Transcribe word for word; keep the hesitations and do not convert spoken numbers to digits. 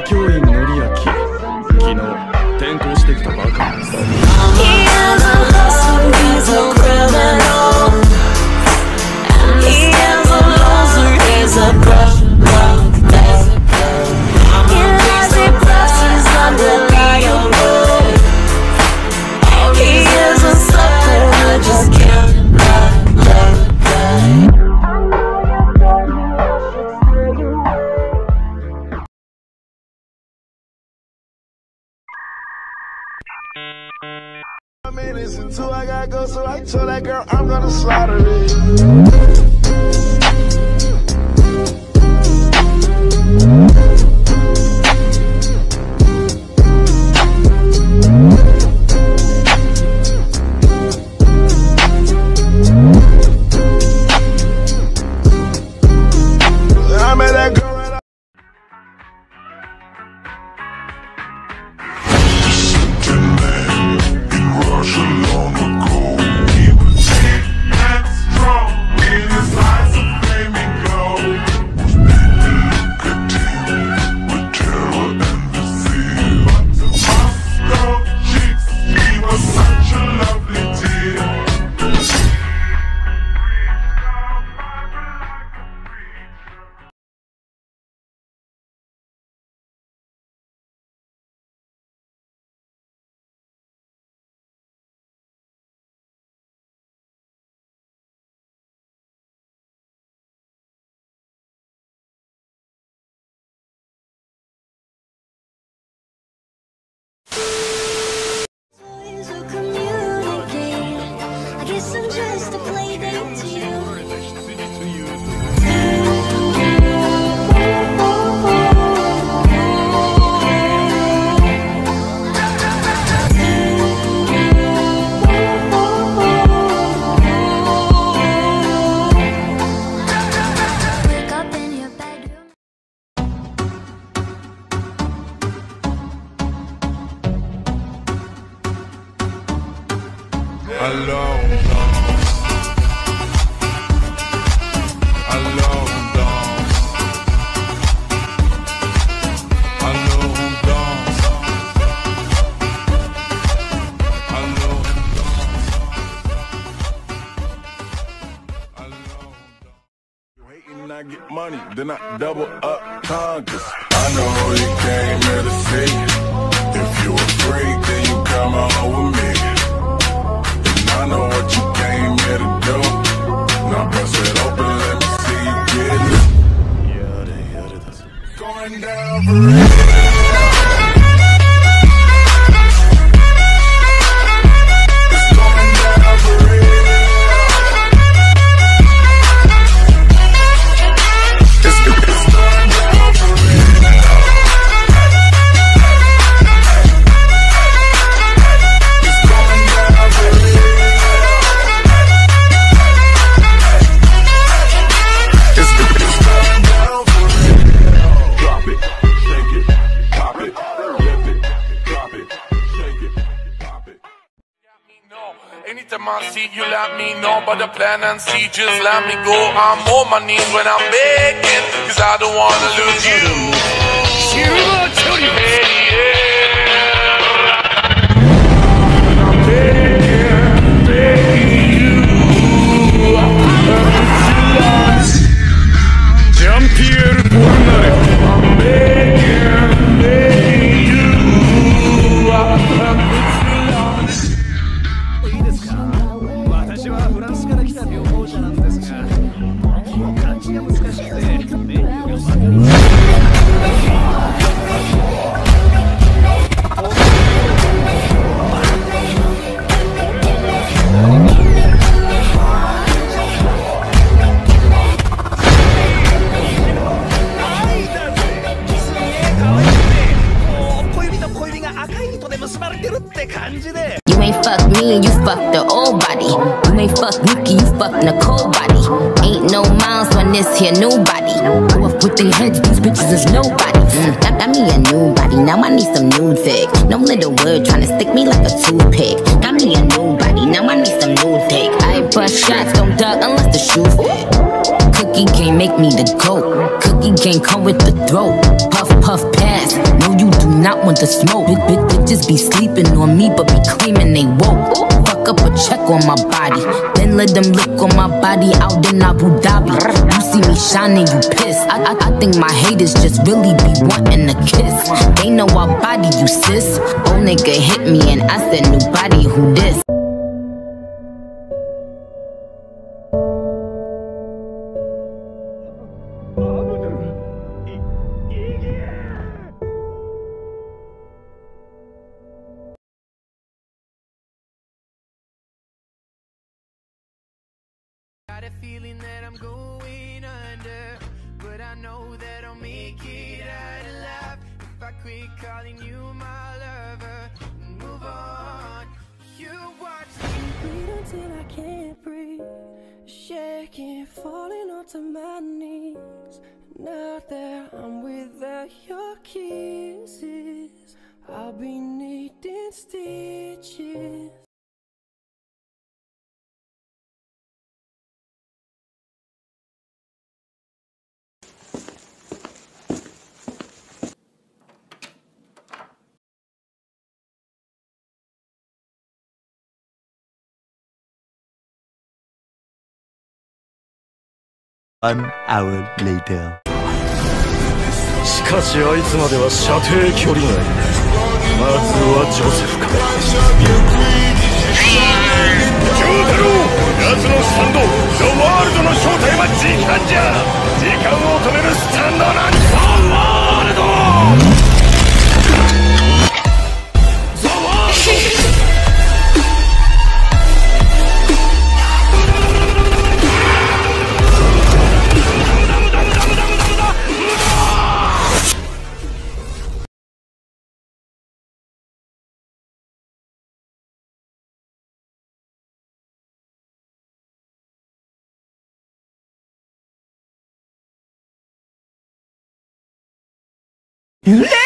京院則明、昨日転校してきたばかりです。 Minutes until I gotta go, so I told that girl I'm gonna slaughter it. I met that girl right up. Long ago, he was big and strong, in his eyes a flaming glow. Most people look at him with terror and fear. But to Moscow cheeks, he was such a lovely dear. Alone, alone, alone, You hating, I get money, then I double up conquers. I know you came here to see. If you a freak, then you come on with me. I know what you came here to do. Now bust it open, let me see you get it. Yeah, they got it. It's going down for real. It's going down for real. It's, it's going down for real. Anytime I see you, let me know about the plan and see, just let me go. I'm on my knees when I'm begging, cause I don't wanna lose you. Hey, yeah. I'm begging, begging you. Jean-Pierre Polnareff. I'm begging, begging you. I'm 私はフランスから来た旅行者なんですが、漢字が難しくてメニューが分かりません。 You ain't fuck me, you fuck the old body. You ain't fuck Nikki, you fuck Nicole body. Ain't no miles on this here new body. Go up with their heads, these bitches is nobody. Mm, got, got me a new body, now I need some new dick. No little word trying to stick me like a toothpick. Got me a new body, now I need some new dick. I bust shots, don't duck unless the shoe fit. Cook Cookie can't make me the goat. Cookie can't come with the throat. Puff, puff, pass. No, you do not want the smoke. Bitch, bitch, bitches be sleeping on me, but be claiming they woke. Fuck up a check on my body, then let them lick on my body out in Abu Dhabi. You see me shining, you pissed. I, I, I think my haters just really be wanting a kiss. They know I body you, sis. Old nigga hit me and I said, new body, who this? Got a feeling that I'm going under, but I know that I'll make it out alive if I quit calling you my lover and move on. You watch me bleed until I can't breathe, shaking, falling onto my knees. Now that I'm without your kisses, I'll be needing stitches. One hour later. しかしあいつまでは射程距離がいい。まずはジョセフか。ジョータロー、奴のスタンド、ザ・ワールドの正体は時間じゃ。時間を止めるスタンドなんザ・ワールド。ザ・ワールド。 え